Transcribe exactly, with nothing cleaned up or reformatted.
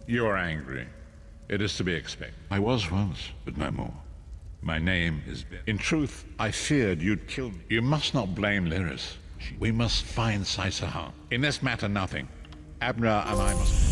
You are angry. It is to be expected. I was once, but no more. My name is Ben. In truth, I feared you'd kill me. You must not blame Lyris. We must find Saisahan. In this matter, nothing. Abner and I must...